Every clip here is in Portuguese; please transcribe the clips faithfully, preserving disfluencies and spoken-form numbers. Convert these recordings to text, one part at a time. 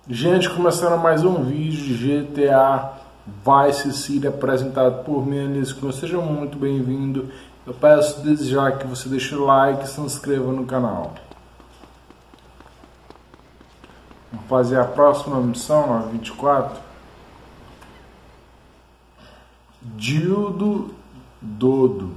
Gente, começando mais um vídeo de G T A Vice City apresentado por mim, Anisco. Seja muito bem-vindo. Eu peço desde já que você deixe o like e se inscreva no canal. Vamos fazer a próxima missão, a vinte e quatro. Dildo Dodo.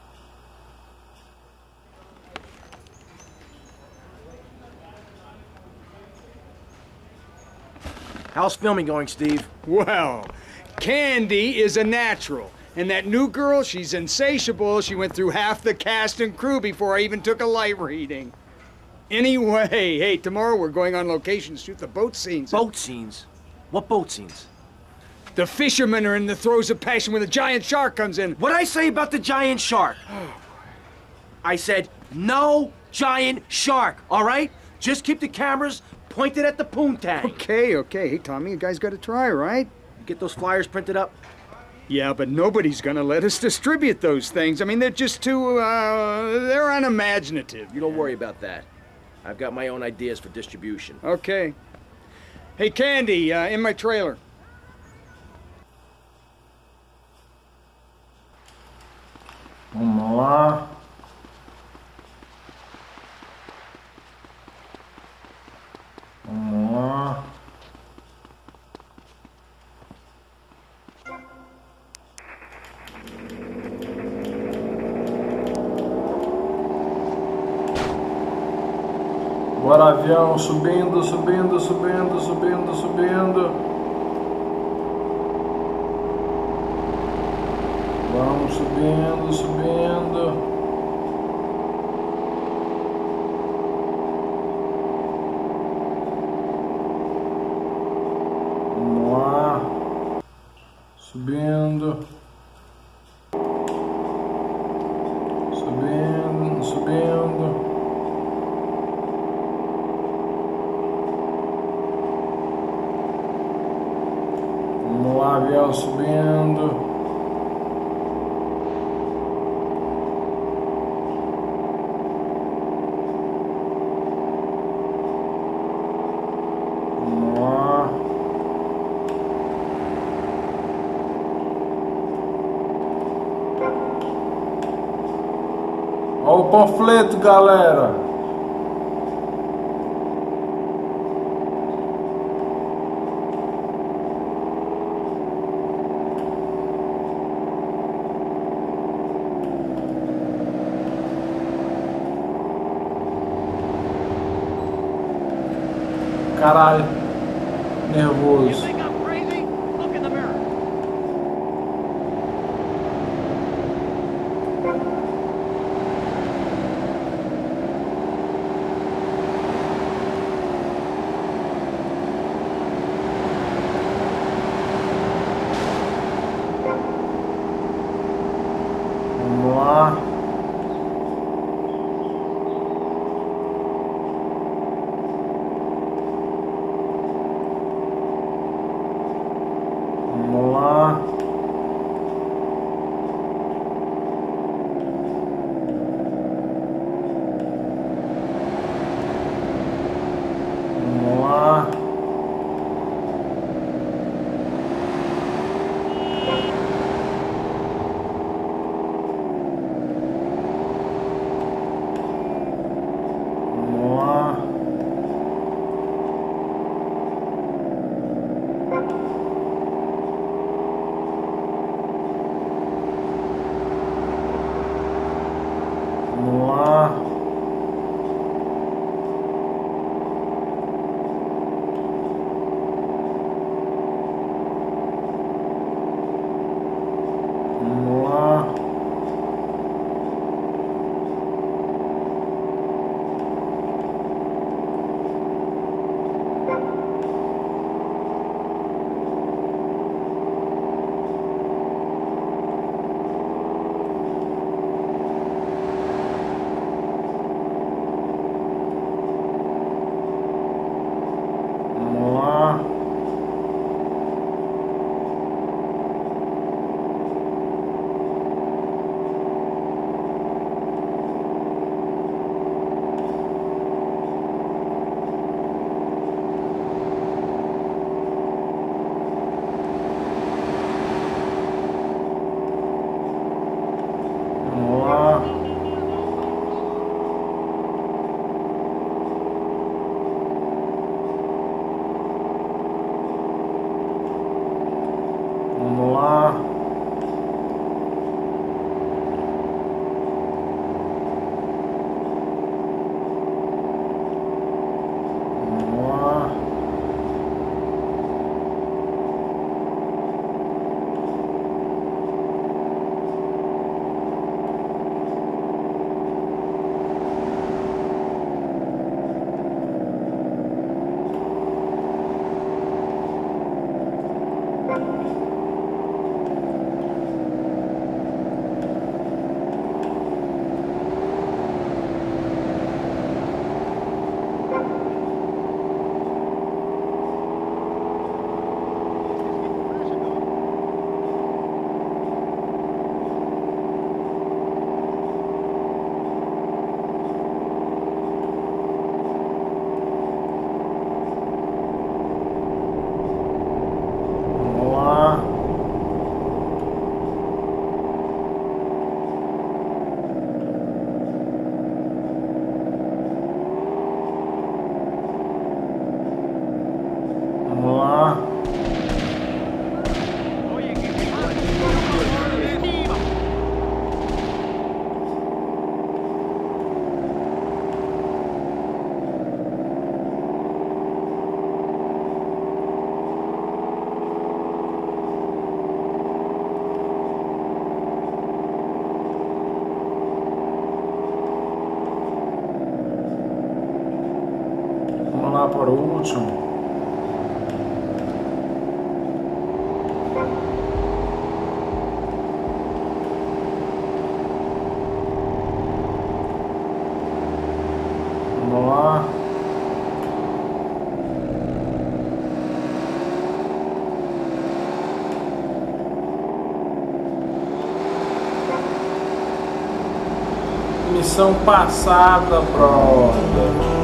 How's filming going, Steve? Well, Candy is a natural. And that new girl, she's insatiable. She went through half the cast and crew before I even took a light reading. Anyway, hey, tomorrow we're going on location to shoot the boat scenes. Boat scenes? What boat scenes? The fishermen are in the throes of passion when the giant shark comes in. What'd I say about the giant shark? I said, no giant shark, all right? Just keep the cameras pointed at the poontang. Okay, okay. Hey, Tommy, you guys gotta try, right? Get those flyers printed up? Yeah, but nobody's gonna let us distribute those things. I mean, they're just too, uh, they're unimaginative. You don't worry about that. I've got my own ideas for distribution. Okay. Hey, Candy, uh, in my trailer. Vamos lá. Vamos lá. Bora, avião, subindo, subindo, subindo, subindo, subindo. Vamos subindo, subindo. Vamos lá. Subindo. Subindo, subindo. Vamos lá, avião subindo. Vamos lá. Olha o panfleto, galera. Caralho, nervoso. Vamos lá. Vamos lá para o último. Vamos lá. Missão passada, brother.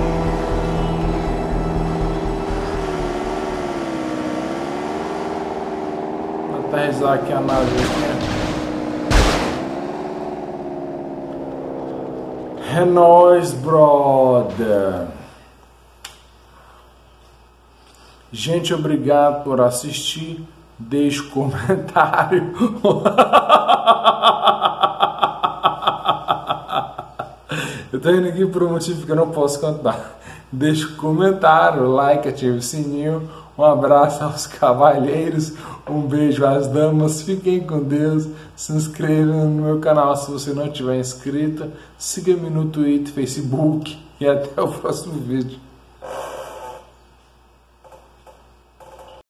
Aterrissar aqui a nave aqui. É nóis, brother. Gente, obrigado por assistir. Deixe comentário. Eu tô indo aqui por um motivo que eu não posso contar. Deixe comentário, like, ative o sininho. Um abraço aos cavalheiros, um beijo às damas, fiquem com Deus, se inscrevam no meu canal se você não tiver inscrito, siga-me no Twitter, Facebook e até o próximo vídeo.